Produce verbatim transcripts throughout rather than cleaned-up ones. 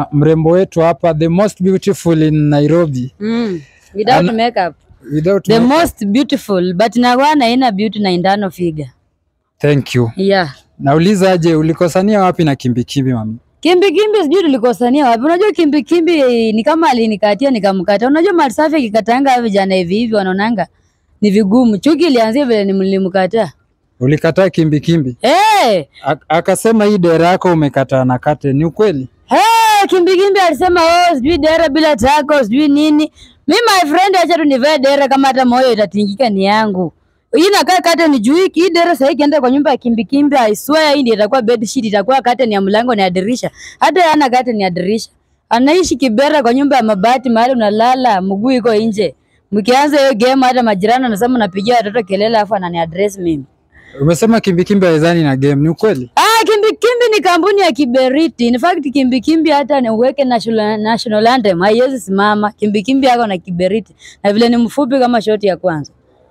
na mrembo wetu hapa, the most beautiful in Nairobi. Mm. Without An makeup. Without the makeup. most beautiful, but nawana ina beauty na indano figure. Thank you. Yeah. Nauliza aje, ulikosania wapi na Kimbikimbi mami? Kimbikimbi sijui tulikosania wapi. Unajua Kimbikimbi ni kama alinikatia nikamkata. Unajua Marsafi kikatanga vijana hivi hivi wanaonanga ni vigumu. Chuki ilianzia vile nilimkataa. Ulikataa Kimbikimbi? Eh. Hey. Akasema hii dera yako umekataa na kate, ni ukweli? Eh, hey, Kimbikimbi alisema oh, sijui dera bila tako, sijui nini. Mimi my friend acha tu nivae dera kama hata moyo itatingika ni yangu. Hii nakaa kate ni juu hii dera sasa ikienda kwa nyumba ya Kimbikimbi I swear hii ndio itakuwa bed sheet, itakuwa kate ni ya mlango na ya dirisha. Hata yana kate ni ya dirisha. Anaishi Kibera kwa nyumba ya mabati mahali unalala mguu iko nje. Mkianza hiyo game hata majirani wanasema unapigia watoto kelele afa anani address mimi. Umesema Kimbikimbi haizani na game, ni ukweli? Ah, Kimbikimbi ni kampuni ya kiberiti. In fact Kimbikimbi hata ni uweke national national anthem haiwezi simama. Kimbikimbi yako na kiberiti. Na vile ni mfupi kama shoti ya kwanza.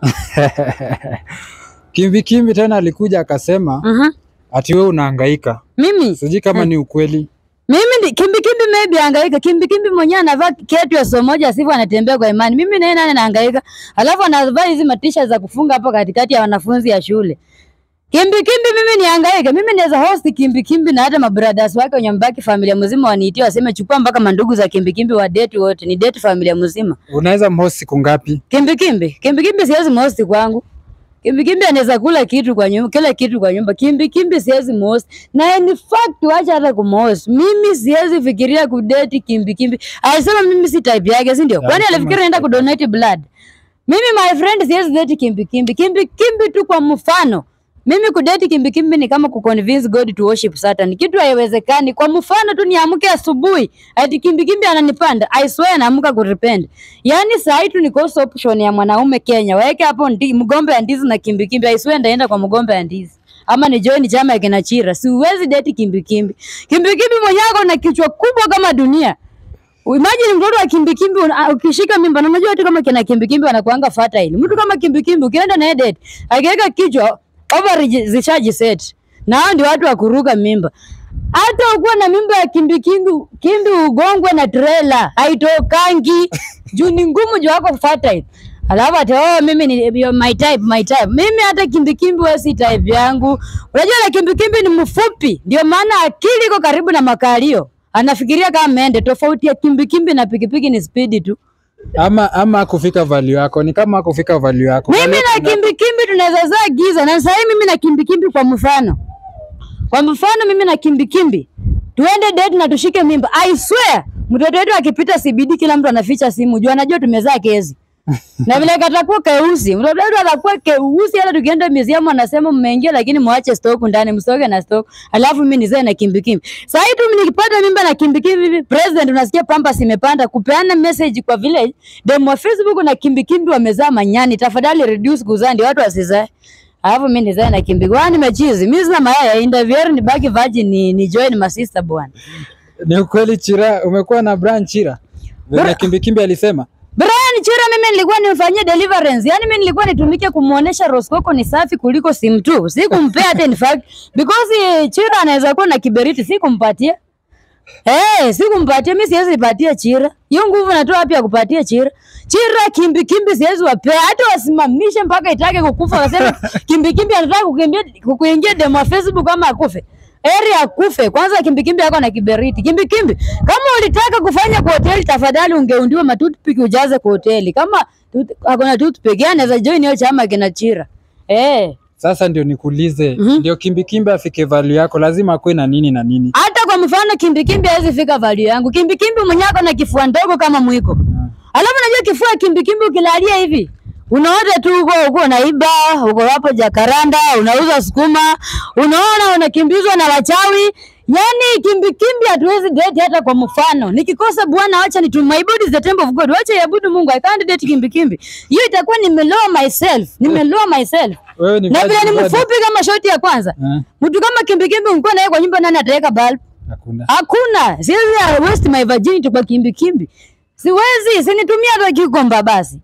Kimbikimbi tena alikuja akasema uh -huh. ati wewe unahangaika. Mimi siji kama uh. ni ukweli. Mimi ni Kimbikimbi maybe hangaika. Kimbikimbi mwenyewe anavaa kiatu ya somo moja sivyo anatembea kwa imani. Mimi naye nani nahangaika. Alafu anavaa hizi matisha za kufunga hapo katikati ya wanafunzi ya shule. Kimbikimbi mimi ni hangaika. Mimi naweza host Kimbikimbi na hata mabrothers wake wanyambaki familia mzima waniitie waseme chukua mpaka mandugu za Kimbikimbi wa date wote. Ni date familia mzima. Unaweza mhost siku ngapi? Kimbikimbi. Kimbikimbi siwezi mhost kwangu. Kimbikimbi anaweza kula kitu kwa nyumba, kila kitu kwa nyumba. Kimbikimbi siwezi mhost. Na in fact wacha hata kumhost. Mimi siwezi fikiria kudate Kimbikimbi. Alisema mimi si type yake, si ndio? Kwani alifikiria naenda kudonate blood? Mimi my friend siwezi date Kimbikimbi. Kimbikimbi tu kwa mfano. Mimi kudate Kimbikimbi ni kama kuconvince God to worship Satan. Kitu haiwezekani. Kwa mfano tu niamke asubuhi ati Kimbikimbi ananipanda. I swear naamka kurepent. Yaani saa hii tu ni cost option ya mwanaume Kenya. Waeke hapo ndi mgombe ya ndizi na Kimbikimbi. I swear ndaenda kwa mgombe ya ndizi. Ama ni join chama ya kina Chira. Siwezi date Kimbikimbi. Kimbikimbi mwenyewe na kichwa kubwa kama dunia. Imagine mtoto wa Kimbikimbi ukishika mimba na unajua tu kama kina Kimbikimbi wanakuanga fertile. Mtu kama Kimbikimbi ukienda na date, akiweka kichwa over zishaji set. Na hao ndio watu wa kuruka mimba. Hata ukuwa na mimba ya Kimbikimbi, Kimbi ugongwe na trailer, haitokangi. Juu ni ngumu juu wako fertile. Alafu ati oh mimi ni my type, my type. Mimi hata Kimbikimbi wewe si type yangu. Unajua na Kimbikimbi ni mfupi, ndio maana akili iko karibu na makalio. Anafikiria kama mende. Tofauti ya Kimbikimbi na pikipiki ni speed tu. Ama ama kufika value yako, ni kama kufika value yako. Mimi na Kimbikimbi tunaweza zaa giza. Na sasa mimi na Kimbikimbi kwa mfano. Kwa mfano mimi na Kimbikimbi tuende date na tushike mimba. I swear mtoto wetu akipita C B D kila mtu anaficha simu. Jua anajua tumezaa kezi. Na vile katakuwa keusi. Mtoto wetu atakuwa keusi hata tukienda museum anasema mmeingia lakini muache stock ndani, mstoke na stock. Alafu mimi nizae na Kimbikimbi. Sasa hivi tu nikipata mimba na Kimbikimbi, president unasikia pampa imepanda kupeana message kwa village. Demo wa Facebook na Kimbikimbi wamezaa manyani. Tafadhali reduce kuzaa ndio watu wasizae. Alafu mimi nizae na Kimbikimbi. Kwani mechizi. Mimi sina mayai interview ni baki virgin ni, ni join my sister bwana. Ni ukweli Chira, umekuwa na brand Chira. Vile Kimbikimbi alisema. Brian Chira mimi nilikuwa nimfanyie deliverance. Yaani mimi nilikuwa nitumike kumuonesha Roscoco ni safi kuliko sim tu. Sikumpea hata in fact because Chira anaweza kuwa na kiberiti sikumpatia. Eh, hey, sikumpatia mimi siwezi patia Chira. Hiyo nguvu natoa wapi ya kupatia Chira? Chira Kimbikimbi siwezi wapea hata wasimamishe mpaka itake kukufa waseme Kimbikimbi anataka kukimbia kukuingia demo wa Facebook kama akufe. Eri akufe. Kwanza Kimbikimbi yako na kiberiti. Kimbikimbi, kama ulitaka kufanya kwa hoteli tafadhali ungeundiwa matutupiki ujaze kwa hoteli. Kama hakuna tutupiki anaweza join hiyo chama kina Chira. Eh. Sasa ndio nikuulize, mm -hmm. Ndio Kimbikimbi afike value yako lazima akue na nini na nini? Hata kwa mfano Kimbikimbi hawezi fika value yangu. Kimbikimbi mwenyewe na kifua ndogo kama mwiko. Mm. Alafu unajua kifua Kimbikimbi ukilalia hivi unaona tu uko uko unaiba, uko hapo Jakaranda, unauza sukuma, unaona unakimbizwa na wachawi. Yaani Kimbikimbi hatuwezi date hata kwa mfano. Nikikosa bwana acha ni to my body is the temple of God. Acha iabudu Mungu. I can't date Kimbikimbi. Hiyo itakuwa nimeloa myself. Nimeloa myself. Na bila ni mfupi kama shoti ya kwanza. Uh. Mtu kama Kimbikimbi ungekuwa naye kwa nyumba nani ataweka bulb? Hakuna. Hakuna. Siwezi waste my virginity kwa Kimbikimbi. Siwezi, sinitumia hata kikomba basi.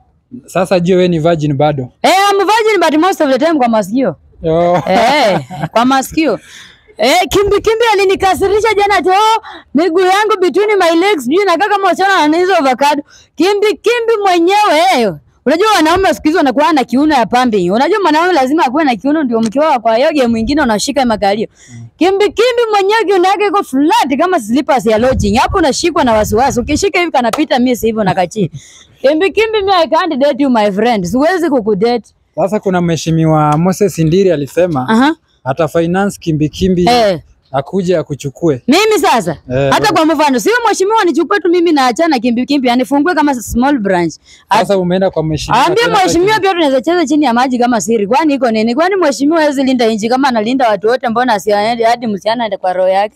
Sasa je, wewe ni virgin bado? Eh, I'm virgin but most of the time kwa masikio. Oh. Eh, kwa masikio. Eh, Kimbikimbi alinikasirisha jana tu. Miguu yangu between my legs, juu nakaa kama wasichana na hizo avocado. Kimbikimbi mwenyewe eh. Unajua wanaume siku hizo wanakuwa na kiuno ya pambi. Unajua mwanaume lazima akuwe na kiuno ndio mkiwa kwa yoga mwingine unashika makalio. Mm. Kimbikimbi mwenyewe kiuno yake iko flat kama slippers ya lodging. Hapo unashikwa na wasiwasi. Ukishika hivi kanapita miss hivyo na kachi. Kimbikimbi me I can't date you my friend. Siwezi kukudate. Sasa kuna mheshimiwa Moses Ndiri alisema uh -huh. ata finance Kimbikimbi eh. akuje akuchukue. Mimi sasa eh, hata kwa mfano sio mheshimiwa nichukue tu mimi na achana Kimbikimbi anifungue kama small branch. Sasa umeenda kwa mheshimiwa. Ambia mheshimiwa pia tunaweza cheza chini ya maji kama siri. Kwani iko nini? Kwani mheshimiwa hawezi linda inji kama analinda watu wote mbona asiende hadi msichana aende kwa roho yake?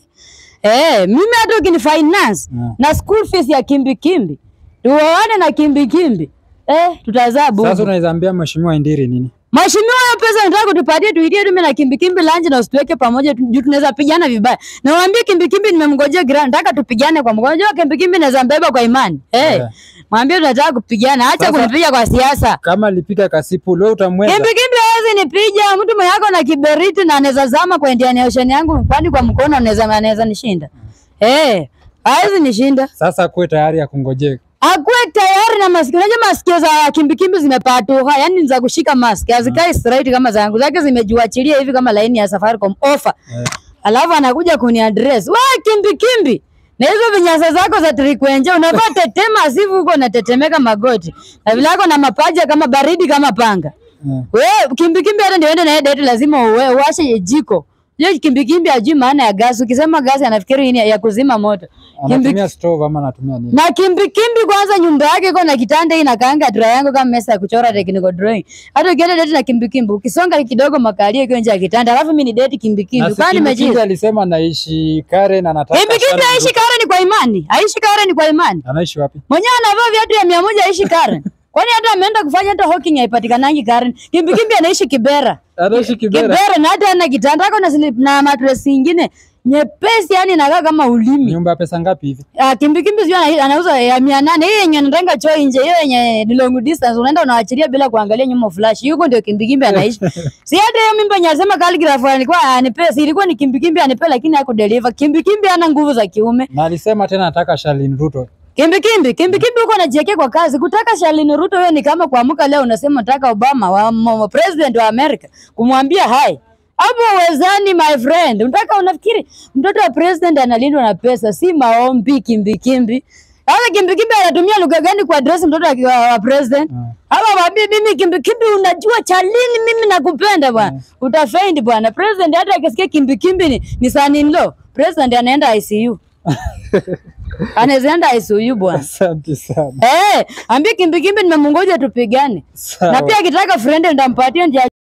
Eh, mimi hata ukini finance yeah. na school fees ya Kimbikimbi. Tuone na Kimbikimbi. Eh, tutazabu. Sasa unaweza ambia mheshimiwa Ndiri nini? Mheshimiwa hiyo pesa nataka kutupatie tuidie tu mimi na Kimbikimbi lunch na usituweke pamoja juu tunaweza pigana vibaya. Na waambie Kimbikimbi nimemngojea grand nataka tupigane kwa mgonjwa Kimbikimbi naweza mbeba kwa imani. Eh. Hey, yeah. Mwambie tunataka kupigana acha kunipiga kwa siasa. Kama alipiga kasipu leo utamweza. Kimbikimbi hawezi nipiga mtu mwenye yako na kiberiti na anaweza zama kwa Indian Ocean yangu kwani kwa mkono anaweza anaweza nishinda. Eh. Hey, hawezi nishinda. Sasa kuwe tayari ya kungojea. Akuwe tayari na masikio. Unajua masikio za Kimbikimbi zimepatuha, yani za kushika mask. Hazikai straight kama zangu. Zake zimejiachilia hivi kama laini ya Safaricom offer. Yeah. Alafu anakuja kuni address. Wewe Kimbikimbi, na hizo vinyasa zako za trikwenje unavaa tetema asifu huko na tetemeka magoti. Na vilako na mapaja kama baridi kama panga. Yeah. Wewe Kimbikimbi hata ndio ende na date lazima uwe uwashe jiko. Yeye Kimbikimbi ajui maana ya gas. Ukisema gas anafikiri ni ya kuzima moto. Anatumia stove ama anatumia nini? Na Kimbikimbi kwanza nyumba yake iko na kitanda ina kaanga triangle kama mesa ya kuchora technical drawing. Hata ukienda date na Kimbikimbi ukisonga kidogo makalio iko nje ya kitanda. Alafu mimi ni date Kimbikimbi. Kwani Kimbikimbi alisema naishi Karen anataka. Kimbikimbi aishi Karen kwa imani. Aishi Karen kwa imani. Anaishi wapi? Mwenyewe anavaa viatu ya mia moja aishi Karen. Kwani hata ameenda kufanya hata hawking haipatikanangi Karen. Kimbikimbi anaishi Kibera. Anaishi Kibera. Kibera na hata ana kitanda yako na slip na mattress nyingine nyepesi yani inakaa kama ulimi. Nyumba pesa ngapi hivi? Ah, Kimbikimbi sio anauza ya mia nane. Hiyo yenye anatenga choo nje, hiyo yenye ni long distance unaenda unaachilia bila kuangalia nyuma flash. Yuko ndio Kimbikimbi anaishi. Si hata hiyo mimba nyasema calligraph alikuwa anipesa, ilikuwa ni Kimbikimbi anipe lakini hakudeliver. Kimbikimbi ana nguvu za kiume. Na alisema tena anataka Charlene Ruto. Kimbikimbi, Kimbikimbi uko anajiwekea kwa kazi. Kutaka Charlene Ruto wewe ni kama kuamka leo unasema nataka Obama wa, wa president wa America kumwambia hai. Hapo uwezani my friend. Unataka unafikiri mtoto wa president analindwa na pesa si maombi Kimbikimbi. Hata Kimbikimbi anatumia lugha gani kwa address mtoto wa, wa president? Hapa hmm. Wabi mimi Kimbikimbi unajua Charlene mimi nakupenda bwana. Hmm. Utafendi bwana. President hata akisikia Kimbikimbi ni, ni son in law. President anaenda I C U. Anaenda I C U bwana. Asante sana. Eh, ambie Kimbikimbi nimemungoja tupigane. Na pia akitaka friend ndampatia